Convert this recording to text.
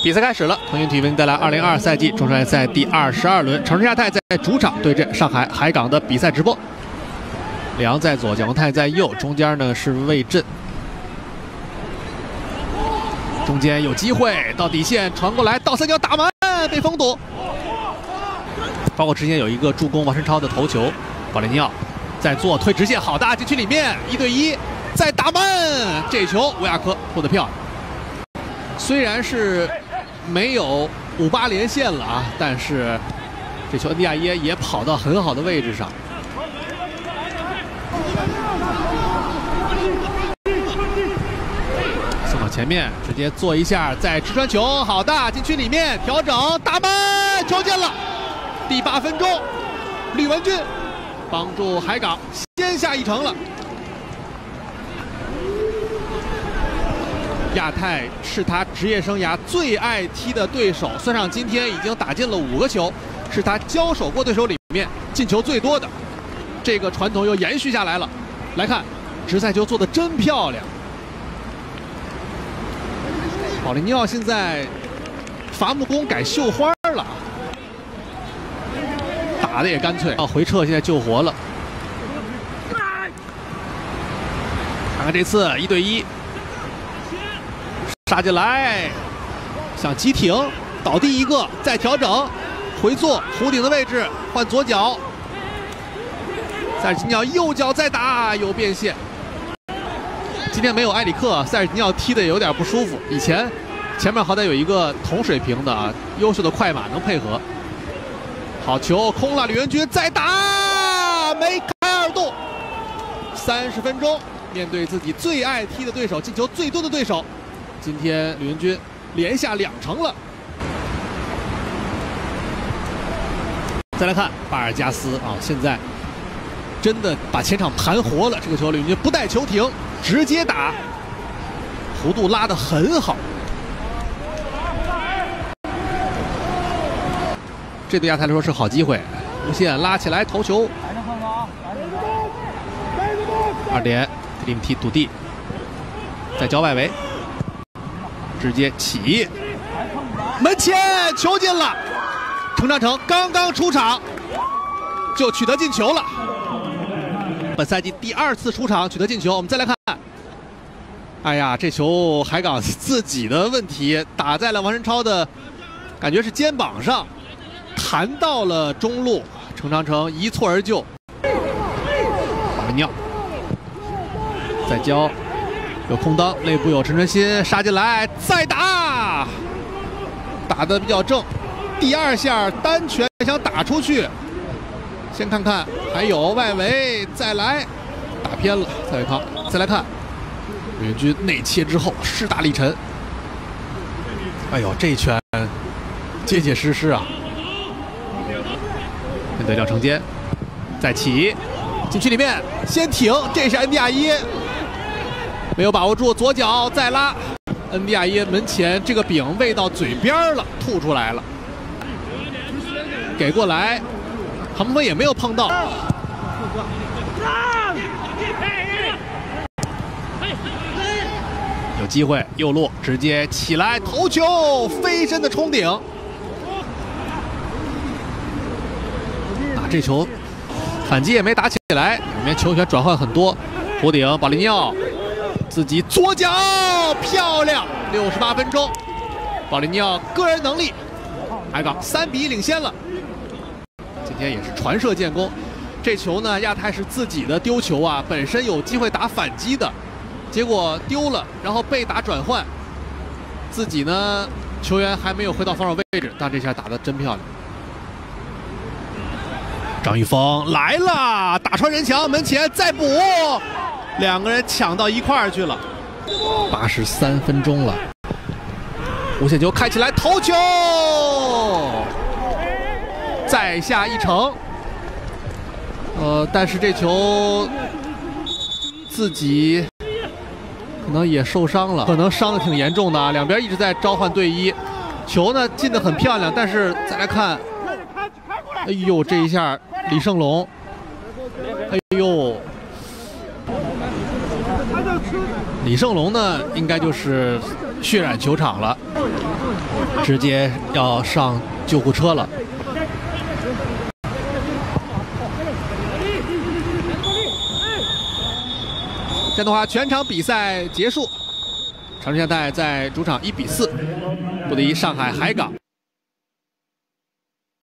比赛开始了，腾讯体育为您带来2022赛季中超赛第22轮，城市亚泰在主场对阵上海海港的比赛直播。李昂在左，蒋光太在右，中间呢是魏震。中间有机会到底线传过来，倒三角打门被封堵。包括之前有一个助攻王申超的头球，保利尼奥在做推直线，好大禁区里面1对1，再打门，这球维亚科扑得漂亮。虽然是没有5-8连线了啊，但是这球恩迪亚耶也跑到很好的位置上。送到前面，直接做一下，再直传球，好大禁区里面调整打门，球进了。第8分钟，吕文君帮助海港先下一城了。亚泰是他职业生涯最爱踢的对手，算上今天已经打进了5个球，是他交手过对手里面进球最多的。这个传统又延续下来了。来看，直塞球做得真漂亮。保利尼奥现在伐木工改绣花了，打的也干脆。回撤现在救活了。看看这次1对1。杀进来，想急停，倒地一个，再调整，回做弧顶的位置，换左脚，塞尔吉尼奥右脚再打，有变线。今天没有埃里克，塞尔吉尼奥踢的有点不舒服。以前前面好歹有一个同水平的啊，优秀的快马能配合。好球，空了，吕文君再打，梅开二度。30分钟，面对自己最爱踢的对手，进球最多的对手。今天吕文君连下2城了。再来看巴尔加斯啊，现在真的把前场盘活了。这个球吕文君不带球停，直接打，弧度拉得很好。这对亚泰来说是好机会，无限拉起来头球。2点，克里姆踢堵地，再交外围。直接起，门前球进了。程昌成刚刚出场就取得进球了，本赛季第2次出场取得进球。我们再来看，哎呀，这球海港自己的问题打在了王申超的，感觉是肩膀上，弹到了中路，程昌成一蹴而就。保利尼奥再交。有空当，内部有陈晨鑫杀进来，再打，打得比较正。第2下单拳想打出去，先看看还有外围，再来打偏了蔡伟康。再来看吕文君内切之后势大力沉，哎呦，这一拳结结实实啊！面对廖承坚，再起禁区里面先停，这是恩迪亚耶。没有把握住，左脚再拉，恩迪亚耶门前这个饼喂到嘴边了，吐出来了，给过来，韩鹏飞也没有碰到。有机会右路直接起来头球，飞身的冲顶。这球反击也没打起来，里面球权转换很多。弧顶，保利尼奥。自己左脚漂亮，68分钟，保利尼奥个人能力，海港3比1领先了。今天也是传射建功，这球呢亚泰是自己的丢球啊，本身有机会打反击的，结果丢了，然后被打转换，自己呢球员还没有回到防守位置，但这下打得真漂亮。张玉峰来了，打穿人墙，门前再补。2个人抢到一块儿去了。83分钟了，无限球开起来，头球，再下一城。但是这球自己可能也受伤了，可能伤得挺严重的啊。两边一直在召唤队医，球呢进得很漂亮，但是再来看，哎呦，这一下李胜龙，哎呦。李胜龙呢，应该就是血染球场了。 直接要上救护车了。这样的话，全场比赛结束，长春现代在主场1比4不敌上海海港。